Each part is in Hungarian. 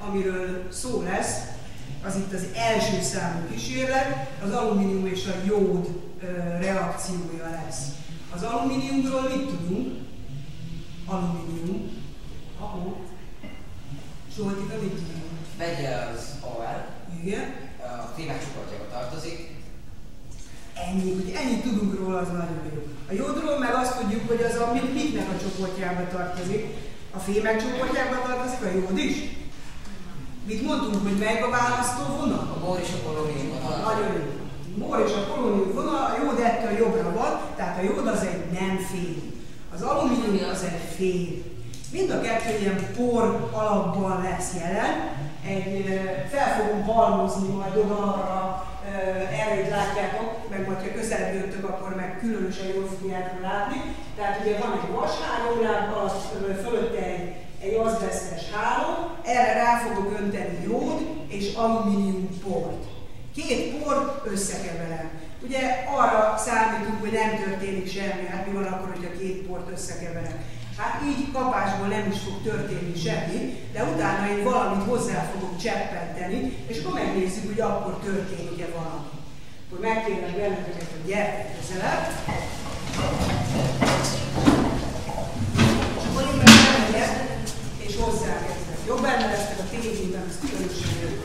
amiről szó lesz, az itt az első számú kísérlet, az alumínium és a jód reakciója lesz. Az alumíniumról mit tudunk? Alumínium. Zsoltika, mit tudunk? Vegye az AR. Igen. A fémek csoportjába tartozik. Ennyi, hogy ennyit tudunk róla, az nagyon jó. A jódról meg azt tudjuk, hogy az a miknek a csoportjába tartozik. A fémek csoportjába tartozik a jód is. Mit mondtunk, hogy meg a választó vonal? A bor és a polónium vonal. Nagyon jó. Bor és a polónium vonal, a jód ettől jobbra van, tehát a jód az egy nem fém. Az alumínium az egy fém. Mind a kettő ilyen por alapban lesz jelen. Fel fogom halmozni majd oda erre látjátok, meg majd ha közelebb jöttök, akkor meg különösen jól fogjátok látni. Tehát ugye van egy vashálóláb, alatt fölötte egy azbesztes háló, erre rá fogok önteni jód és alumínium port. Két por összekeverem. Ugye arra számítunk, hogy nem történik semmi, hát mi van akkor, hogyha két port összekeverem. Hát így kapásból nem is fog történni semmi, de utána én valamit hozzá fogok cseppenteni, és akkor megnézzük, hogy akkor történik-e valami. Akkor megkérem benneteket, hogy gyertek közelebb. És akkor én megmegyek, és hozzákezdek. Jobb benne lesztek a tévében, ez különösen jó.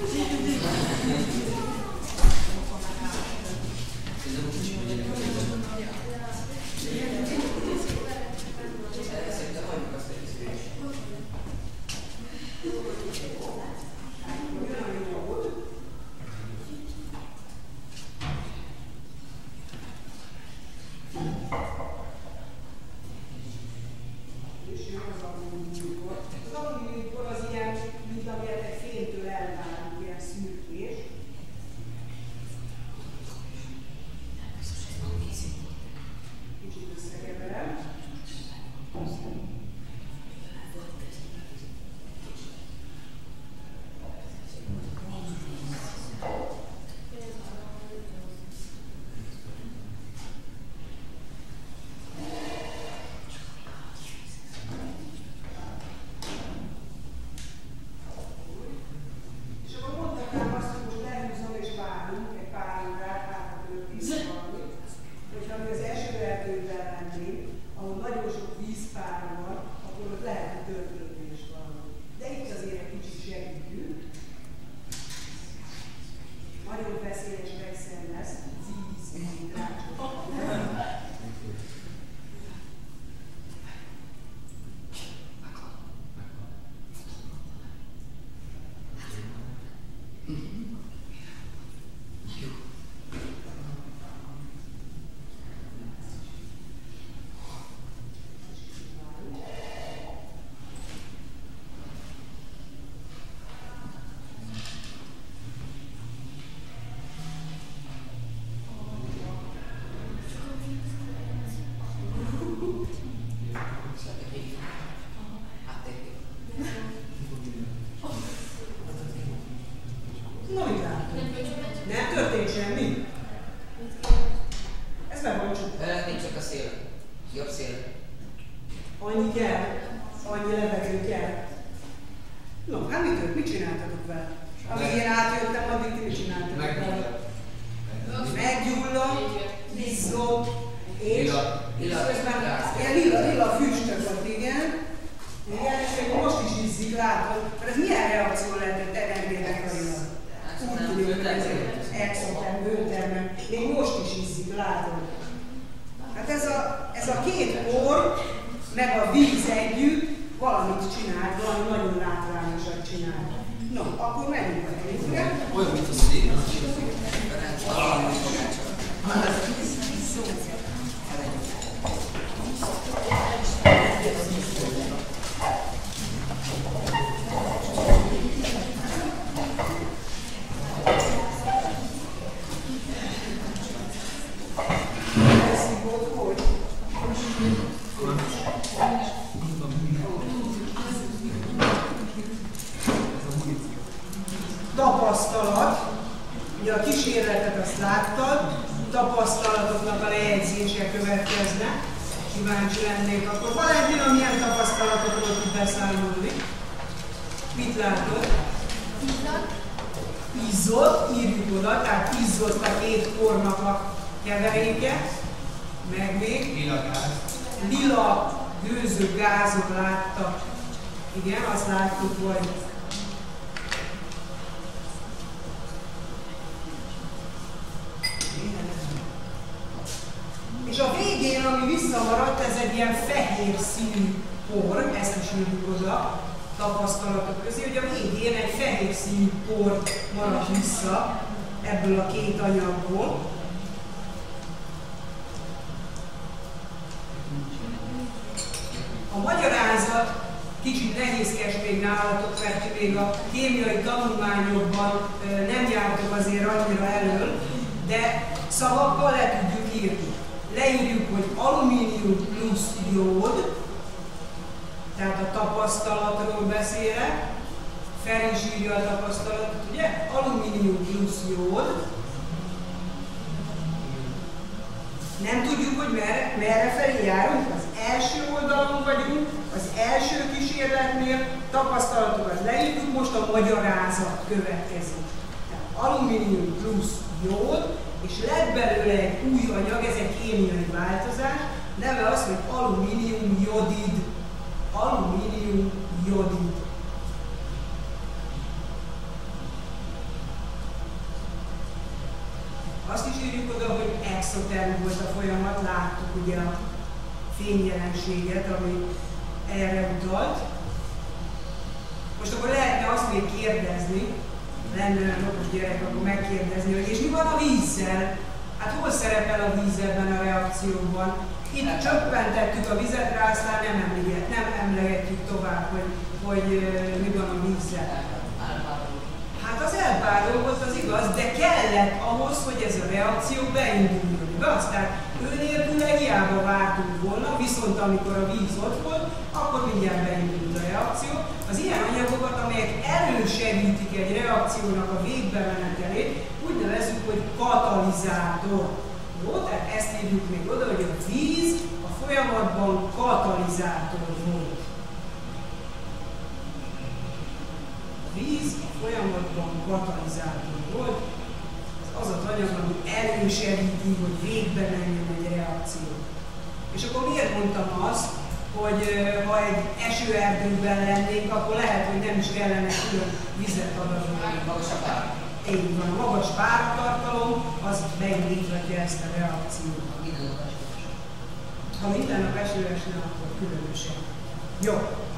Tapasztalat, ugye a kísérletet azt láttad, tapasztalatoknak a lejegyzése következne, kíváncsi lennék. Akkor Valentina, milyen tapasztalatokról tud beszámolni? Mit látod? Izzott, írjuk oda, tehát izzott a két pornak a keveréke, meg még lila gőző gázot láttak. Igen, azt láttuk, hogy és a végén, ami visszamaradt, ez egy ilyen fehér színű por, ezt is írjuk oda tapasztalatok közé, hogy a végén egy fehér színű por maradt vissza ebből a két anyagból. A magyarázat kicsit nehézkes még nálatok, mert még a kémiai tanulmányokban nem jártok azért annyira elől, de szavakkal le tudjuk írni. Leírjuk, hogy alumínium plusz jód, tehát a tapasztalatról beszélek, fel is írja a tapasztalatot, ugye? Alumínium plusz jód. Nem tudjuk, hogy merre felé járunk, az első oldalon vagyunk, az első kísérletnél, tapasztalatokat leírjuk, most a magyarázat következik. Tehát alumínium plusz jód, és lett belőle egy új anyag, ez egy kémiai változás, neve az, hogy alumínium jodid. Alumínium jodid. Azt is írjuk oda, hogy exoterm volt a folyamat, láttuk ugye a fényjelenséget, ami erre utalt. Most akkor lehetne azt még kérdezni, lenne olyan okos gyerek, akkor megkérdezni, hogy és mi van a vízzel? Hát hol szerepel a víz ebben a reakcióban? Itt csöppentettük a vizet rá, aztán nem emlegetjük tovább, hogy mi van a vízzel. Hát az elpárolgott, az igaz, de kellett ahhoz, hogy ez a reakció beinduljon. Igaz? Tehát ő nélküle hiába vártunk volna, viszont amikor a víz ott volt, akkor mindjárt beindult a reakció. Az ilyen anyagokat, amelyek elősegítik egy reakciónak a végbemenetelét, úgy nevezzük, hogy katalizátor. Jó? Tehát ezt írjuk még oda, hogy a víz a folyamatban katalizátor volt. A víz a folyamatban katalizátor volt. Ez az az anyag, ami elősegíti, hogy végbe menjen egy reakció. És akkor miért mondtam azt, hogy ha egy esőerdőben lennénk, akkor lehet, hogy nem is kellene külön vizet adatni. Magasabb pár. Így van, a magas pártartalom, az megindíthatja ezt a reakciót. Ha minden nap eső esne, akkor különösen. Jó.